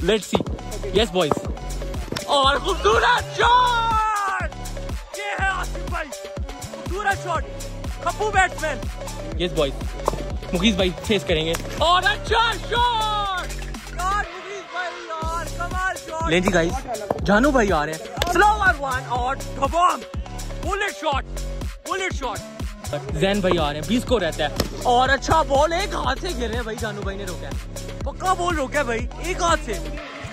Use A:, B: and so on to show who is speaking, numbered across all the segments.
A: Let's see. Yes boys, और खूबसूरत shot, ये है आसिम भाई, खूबसूरत शॉट, खप्पू बैट्समैन। यस बॉयज, मुगीज भाई फेस करेंगे, और अच्छा शॉट यार, मुगीज भाई यार कमाल शॉट। लें जी गाइस, जानू भाई आ रहे हैं, स्लोवर वन और खबम, bullet shot, bullet shot. Jain भाई आ रहे हैं, 20 को रहता है, और अच्छा बॉल एक हाथ से गिर रहे हैं भाई, जानू भाई ने रोका है, पक्का बॉल रोका है भाई, एक हाथ से।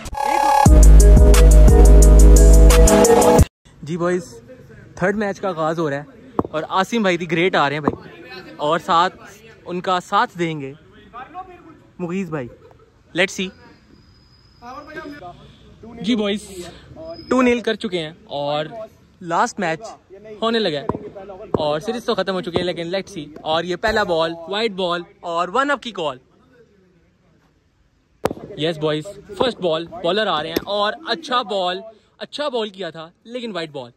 A: जी बॉयज, थर्ड मैच का आगाज हो रहा है और आसिम भाई दी ग्रेट आ रहे हैं भाई, और साथ उनका साथ देंगे मुगीज भाई। Let's see. जी बॉयज, 2-0 कर चुके हैं और लास्ट मैच होने लगा है और सीरीज तो खत्म हो चुकी है, लेकिन लेट्स सी। और ये पहला बॉल, वाइड बॉल और 1 अप की call. Yes boys, first ball, bowler आ रहे हैं और अच्छा बॉल किया था, लेकिन wide ball.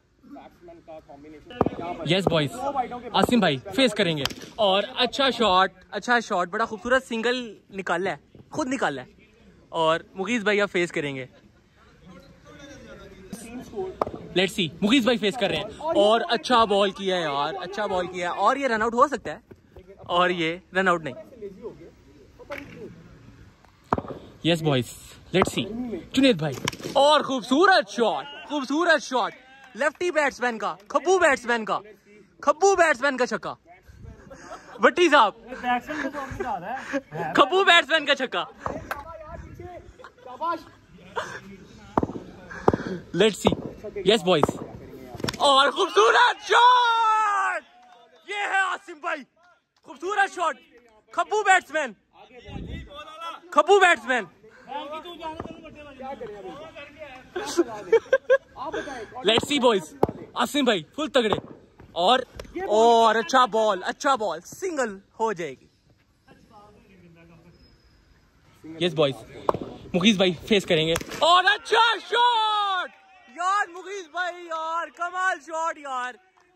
A: Yes boys, Asim भाई फेस करेंगे, और अच्छा शॉट, बड़ा खूबसूरत सिंगल निकाला है, खुद निकाला है, और मुगीज भाई अब फेस करेंगे। लेट्स सी, मुगीज भाई फेस कर रहे हैं, और अच्छा बॉल किया है यार, अच्छा बॉल किया है, और ये रन आउट हो सकता है, और ये रन आउट नहीं। Yes boys, let's see, Junaid भाई, और खूबसूरत शॉट, लेफ्टी बैट्समैन का, खब्बू बैट्समैन का छक्का, भट्टी साहब, खब्बू बैट्समैन का छक्का। Let's see. यस बॉयज, और खूबसूरत शॉट, ये है आसिम भाई, खूबसूरत शॉट, खब्बू batsman. Let's see boys, Asim भाई फुल तगड़े, और अच्छा बॉल, सिंगल हो जाएगी। यस बॉयज, मुगीज भाई फेस करेंगे, और अच्छा शॉट यार, मुगीज भाई यार कमाल शॉट यार।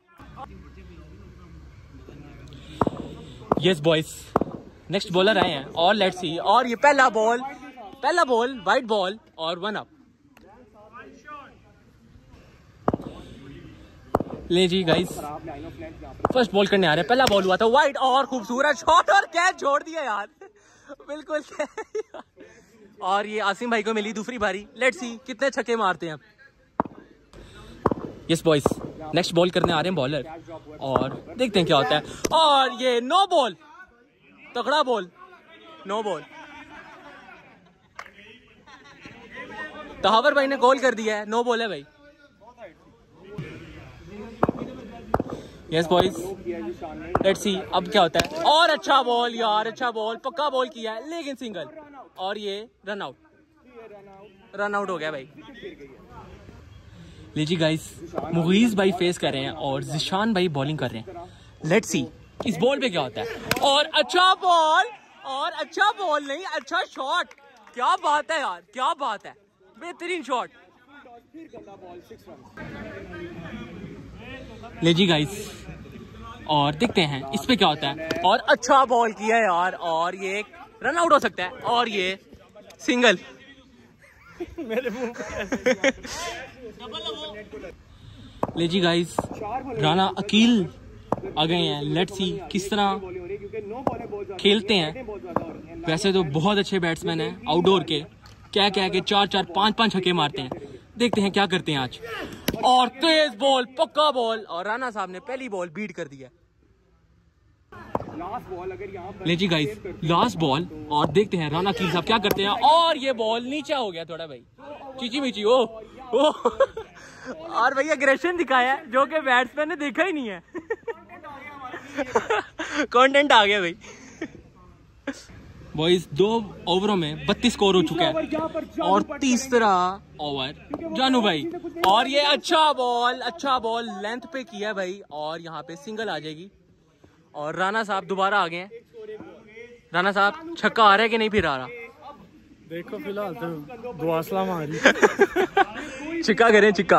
A: यस बॉयज, नेक्स्ट बॉलर आए हैं, और लेट्स सी। और ये पहला बॉल, वाइड बॉल और 1 अप। ले जी गाइस, फर्स्ट बॉल करने आ रहे हैं, पहला बॉल हुआ था वाइड, और खूबसूरत शॉट, और कैच छोड़ दिया यार, बिल्कुल। और ये आसिम भाई को मिली दूसरी बारी। लेट्स सी कितने छक्के मारते हैं अब। यस बॉयज, नेक्स्ट बॉल करने आ रहे हैं बॉलर, और देखते हैं क्या होता है। और ये नो बॉल, तगड़ा बॉल, नो बॉल। तहावर भाई ने कॉल कर दिया है, नो बॉल है भाई। यस बॉयज, लेट्स सी अब क्या होता है। और अच्छा बॉल यार, पक्का बॉल किया है, लेकिन सिंगल, और ये रन आउट हो गया भाई। लीजिए गाइस, मुगीज भाई फेस कर रहे हैं और जिशान भाई बॉलिंग कर रहे हैं। लेट्स सी इस बॉल पे क्या होता है। और अच्छा बॉल, नहीं, अच्छा शॉट, क्या बात है यार, क्या बात है, बेहतरीन शॉट। लीजिए गाइस, और देखते हैं इस पे क्या होता है। और अच्छा बॉल किया है यार, और ये रन आउट हो सकता है, और ये सिंगल। मेरे मुंह पे। लीजिए गाइस, राना अकील आ गए हैं। लेट्स सी किस तरह खेलते हैं। वैसे तो बहुत अच्छे बैट्समैन हैं, आउटडोर के क्या के 4-4, 5-5 छक्के मारते हैं। देखते हैं क्या करते हैं आज। और तेज बॉल, पक्का बॉल, और राना साहब ने पहली बॉल बीट कर दिया। लीजिए गाइस, लास्ट बॉल, और देखते हैं राना अकील साहब क्या करते हैं। और ये बॉल नीचे हो गया थोड़ा भाई, चीची मिची। ओ और भाई एग्रेशन दिखाया है, जो कि बैट्समैन ने देखा ही नहीं है। कंटेंट आ गया भाई। बॉयज, 2 ओवरों में 32 स्कोर हो चुका है, और तीसरा ओवर जानू भाई। और ये अच्छा बॉल लेंथ पे किया भाई, और यहाँ पे सिंगल आ जाएगी। और राना साहब दोबारा आ गए हैं। राना साहब छक्का आ रहा है कि नहीं फिर आ रहा?
B: देखो फिलहाल तो दुआसला मारी।
A: चिक्का करें, चिक्का।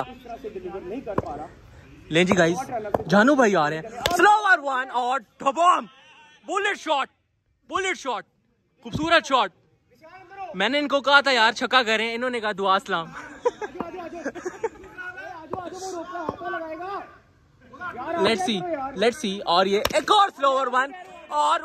A: लें जी गाइस, जानू भाई आ रहे हैं, स्लोवर वन, और बुलेट शॉट, खूबसूरत शॉट, मैंने इनको कहा था यार छक्का करें, इन्होंने कहा दुआ सलाम। Let's see. और ये एक और स्लोवर वन और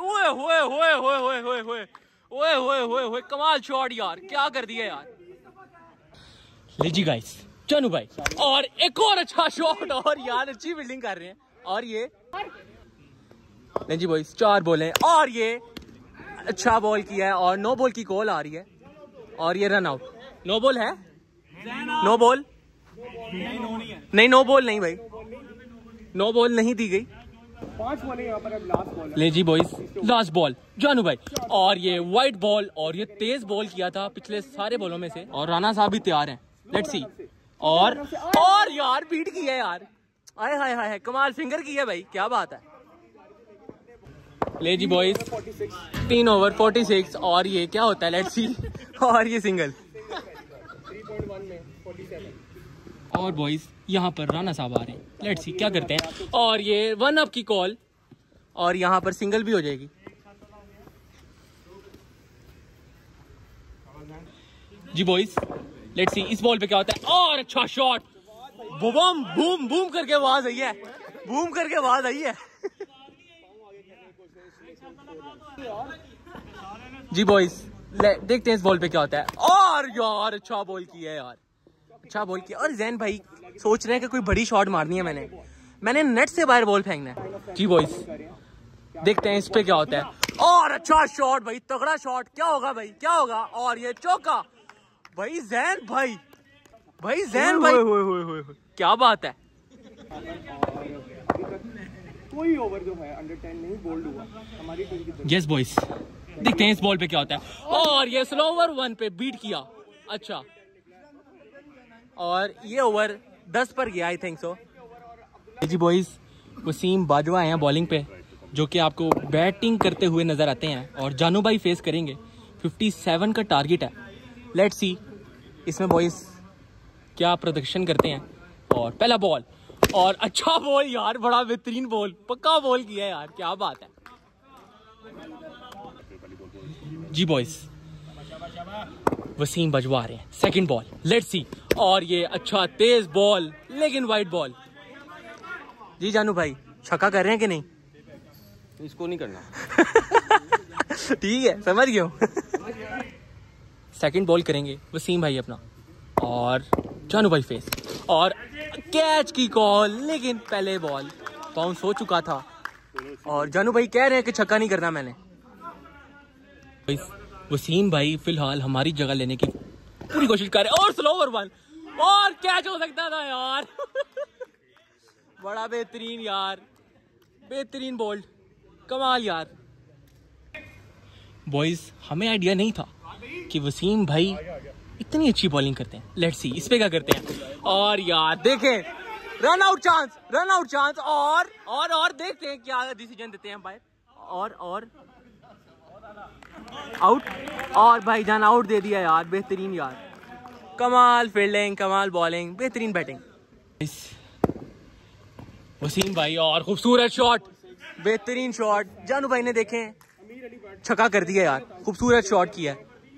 A: ओए कमाल शॉट यार, क्या कर दिया यार। ले जी गाइस जानू भाई और एक और अच्छा शॉट और यार अच्छी फील्डिंग कर रहे हैं। और ये ले जी बॉयज 4 बॉल हैं और ये अच्छा बॉल किया है और नो बॉल की कॉल आ रही है और ये रन आउट। नो बॉल है, नो बॉल नहीं, नो बॉल नहीं भाई, नो बॉल नहीं दी गई।
B: 5 बॉल है यहाँ पर, अब लास्ट बॉल।
A: ले जी बॉयज लास्ट बॉल जानू भाई और ये वाइट बॉल और ये तेज बॉल किया था पिछले सारे बॉलों में से और राणा साहब भी तैयार हैं। Let's see. और यार बीट की है यार, आए हाय हाय कमाल फिंगर की है भाई, क्या बात है। ले जी बॉयज 3 ओवर 46 और ये क्या होता है लेट्स सी। और ये सिंगल
B: 3.1 में 47।
A: और बॉयज यहाँ पर राणा साहब आ रहे हैं, लेट्स सी क्या करते हैं। और ये 1 अप की कॉल और यहाँ पर सिंगल भी हो जाएगी। जी बॉयज लेट्स सी इस बॉल पे क्या होता है। और अच्छा शॉट, बूम बूम बूम करके आवाज आई है, बूम करके आवाज आई है। जी बॉयज देखते हैं इस बॉल पे क्या होता है। और यार अच्छा बॉल किया है यार, अच्छा बॉल किया। और जैन भाई सोच रहे हैं कि कोई बड़ी शॉट मारनी है, मैंने नेट से बाहर बॉल फेंकना है। जी बॉयज देखते हैं इस पे क्या होता है। और अच्छा शॉट भाई, तगड़ा शॉट, क्या होगा भाई, क्या होगा। और ये चौका भाई, जैन भाई क्या बात है।
B: कोई ओवर जो है अंडर 10 नहीं बोल्ड हुआ हमारी टीम की।
A: यस बॉयज देखते हैं इस बॉल पे क्या होता है। और ये स्लोवर 1 पे बीट किया, अच्छा। और ये ओवर 10 पर गया आई थिंक सो। जी बॉयज वसीम बाजवा हैं बॉलिंग पे, जो कि आपको बैटिंग करते हुए नजर आते हैं और जानू भाई फेस करेंगे। 57 का टारगेट है। लेट्स सी इसमें बॉयज क्या प्रदर्शन करते हैं। और पहला बॉल और अच्छा बॉल यार, बड़ा बेहतरीन बॉल, पक्का बॉल किया है यार, क्या बात है। जी बॉयज वसीम बजवा रहे हैं सेकंड बॉल, लेट्स सी। और ये अच्छा तेज बॉल लेकिन वाइड बॉल। जी जानू भाई छक्का कर रहे हैं कि नहीं?
C: इसको नहीं करना।
A: ठीक है समझ गया हूं। सेकंड बॉल करेंगे वसीम भाई अपना और जानू भाई फेस और कैच की कॉल, लेकिन पहले बॉल बाउंस हो चुका था और जानू भाई कह रहे हैं कि छक्का नहीं करना मैंने। वसीम भाई फिलहाल हमारी जगह लेने की पूरी कोशिश कर रहे हैं और स्लोवर 1 और कैच हो सकता था यार। बड़ा बेहतरीन यार, बेहतरीन बॉल्ड, कमाल यार। बॉयज हमें आइडिया नहीं था कि वसीम भाई इतनी अच्छी बॉलिंग करते हैं। लेट्स सी इस पे क्या करते हैं। और यार देखें रन आउट चांस और देखते हैं क्या डिसीजन देते हैं भाई। और आउट और भाईजान आउट दे दिया यार, बेहतरीन यार, कमाल फील्डिंग, कमाल बॉलिंग, बेहतरीन बैटिंग। वसीम भाई और खूबसूरत शॉट, बेहतरीन शॉट, जानू भाई ने देखें छक्का कर दिया यार, खूबसूरत शॉट किया।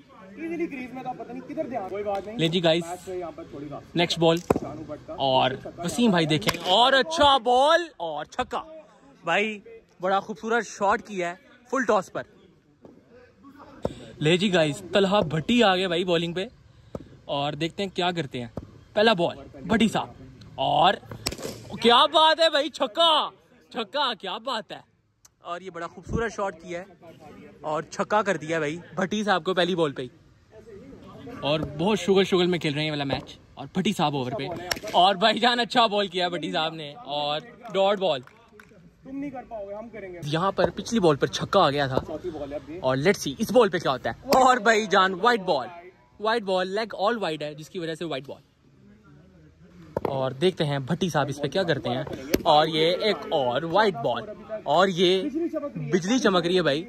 A: ले जी गाइस नेक्स्ट बॉल और वसीम भाई देखें और अच्छा बॉल और छक्का भाई, बड़ा खूबसूरत शॉट किया है फुल टॉस पर। ले जी गाइस तलहा भट्टी आ गए भाई बॉलिंग पे और देखते हैं क्या करते हैं। पहला बॉल भट्टी साहब और क्या बात है भाई, छक्का क्या बात है। और ये बड़ा खूबसूरत शॉट किया है और छक्का कर दिया भाई भट्टी साहब को पहली बॉल पे ही। और बहुत शुगर में खेल रहे हैं वाला मैच और भट्टी साहब ओवर पे और भाईजान अच्छा बॉल किया भट्टी साहब ने और डॉट बॉल।
B: तुम नहीं कर पाओगे, हम करेंगे।
A: यहाँ पर पिछली बॉल पर छक्का आ गया था और लेट्स सी इस बॉल पे क्या होता है। और भाईजान wide ball leg all wide है जिसकी वजह से वाइट बॉल। और देखते हैं भट्टी साहब इस पे क्या करते हैं। और ये एक और वाइट बॉल और ये बिजली चमक रही है भाई।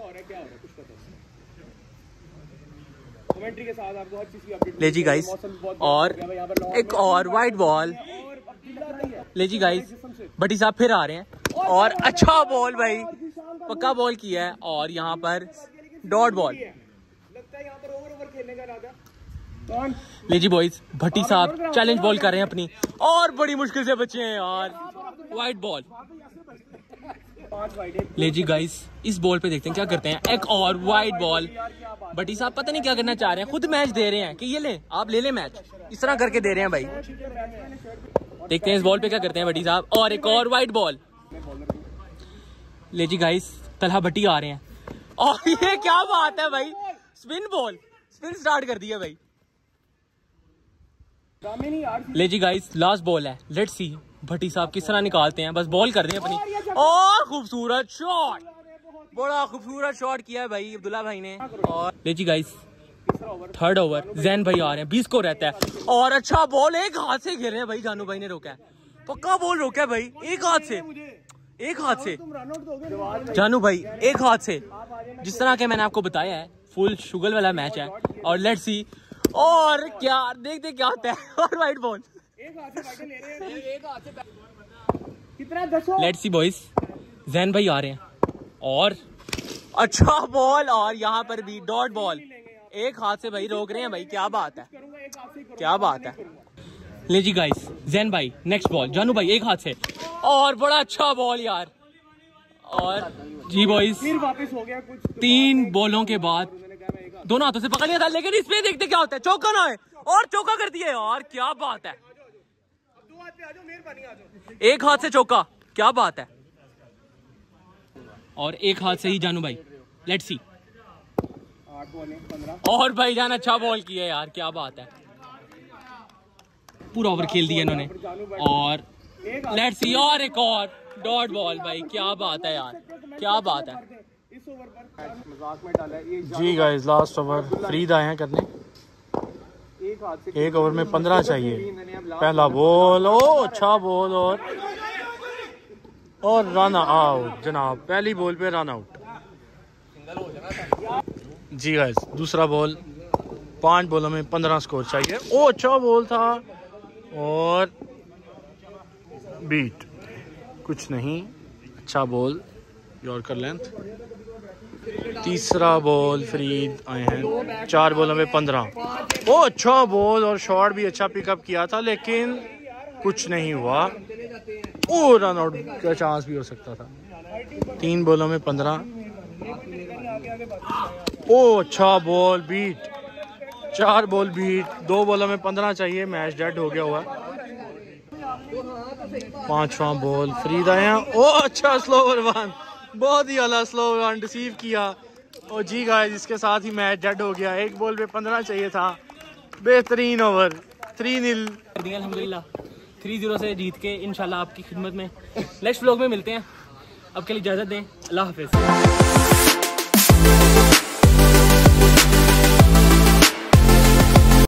A: ले जी गाइस और एक और वाइट बॉल। ले जी गाइस भट्टी साहब फिर आ रहे हैं और अच्छा बॉल भाई, पक्का बॉल किया है और यहाँ पर डॉट बॉल। ले जी बॉयज, भट्टी साहब चैलेंज बॉल कर रहे हैं अपनी, और बड़ी मुश्किल से बचे हैं यार। Wide ball. ले जी गाइस, इस बॉल पे देखते हैं क्या करते हैं। एक और वाइट बॉल। भट्टी साहब पता नहीं क्या करना चाह रहे हैं, खुद मैच दे रहे हैं कि ये ले आप ले ले मैच, इस तरह करके दे रहे हैं भाई। देखते हैं इस बॉल पे क्या करते हैं भट्टी साहब। और एक और वाइट बॉल। ले जी गाइस, तलहा भट्टी आ रहे हैं, और ये क्या बात है भाई, स्पिन बॉल, स्पिन स्टार्ट कर दिया भाई। ले जी गाइस, लास्ट बॉल है, लेट्स सी भट्टी साहब किस तरह निकालते हैं। बस बॉल कर रहे हैं अपनी, और खूबसूरत शॉट, बड़ा खूबसूरत शॉट किया है भाई अब्दुल्ला भाई ने। और ले जी गाइस, थर्ड ओवर, जैन भाई आ रहे हैं, 20 को रहता है, और अच्छा बॉल एक हाथ से घेर रहे हैं भाई, जानू भाई ने रोका है, पक्का बॉल रोका है भाई, एक हाथ से, एक हाथ से जानू भाई, एक हाथ से। जिस तरह के मैंने आपको बताया है, फुल शुगल वाला मैच है। और लेट्स सी, और क्या देखते क्या होता है। और wide ball, let's see boys, Jain भाई आ रहे हैं, और अच्छा बॉल, और यहाँ पर भी डॉट बॉल, एक हाथ से भाई रोक रहे हैं भाई, क्या बात है, क्या बात है। ले जी गाइस, जैन भाई नेक्स्ट बॉल, जानू भाई एक हाथ से, और बड़ा अच्छा बॉल यार। और जी बॉयज, 3 बॉलों के बाद दोनों हाथों से पकड़ लिया था, लेकिन इसमें देखते क्या होता है, चौका ना है, और चौका कर दिया यार, क्या बात है, एक हाथ से चौका, क्या बात है। और एक हाथ से ही जानू भाई, लेट्स सी, और भाई जान अच्छा बॉल किया यार, क्या बात है, पूरा ओवर खेल दिया इन्होंने। और लेट्स सी, और एक और डॉट बॉल भाई, क्या बात है यार, क्या बात है।
B: जी गाइस, लास्ट ओवर फ्रीद आए हैं करने, एक ओवर में 15 चाहिए। पहला बॉल, ओ अच्छा बॉल, और रन आउट जनाब, पहली बॉल पे रन आउट। जी गाइस, दूसरा बॉल, 5 बॉलों में 15 स्कोर चाहिए। ओ अच्छा बॉल था, और बीट, कुछ नहीं, अच्छा बॉल, यॉर्कर लेंथ। तीसरा बॉल, फरीद आए हैं, 4 बॉलों में 15। ओ अच्छा बॉल, और शॉट भी अच्छा पिकअप किया था, लेकिन कुछ नहीं हुआ। ओ रन आउट का चांस भी हो सकता था। 3 बॉलों में 15। ओ अच्छा बॉल, बीट, 4 बॉल बीट, 2 बॉलों में 15 चाहिए, मैच डेड हो गया हुआ। 5वां बॉल, फरीद आए हैं, ओ अच्छा स्लो ओवर 1, बहुत ही अला स्लो वन रिसीव किया। और जी गाइस, इसके साथ ही मैच डेड हो गया, एक बॉल पे 15 चाहिए था। बेहतरीन ओवर, 3-0
A: अल्हम्दुलिल्लाह 3-0 से जीत के इंशाल्लाह आपकी खिदमत में नेक्स्ट व्लॉग में मिलते हैं। अब के लिए इजाजत दें, अल्लाह हाफिज।